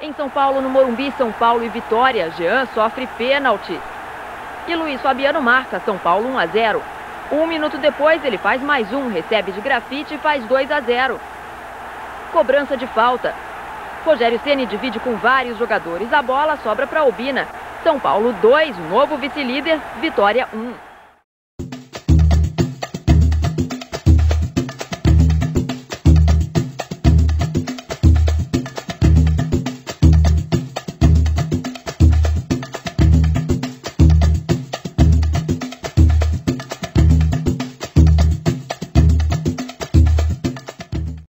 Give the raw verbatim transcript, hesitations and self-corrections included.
Tem São Paulo no Morumbi, São Paulo e Vitória. Jean sofre pênalti. E Luiz Fabiano marca, São Paulo um a zero. Um minuto depois ele faz mais um, recebe de grafite e faz dois a zero. Cobrança de falta. Rogério Ceni divide com vários jogadores. A bola sobra para Albina. São Paulo dois, novo vice-líder, Vitória um.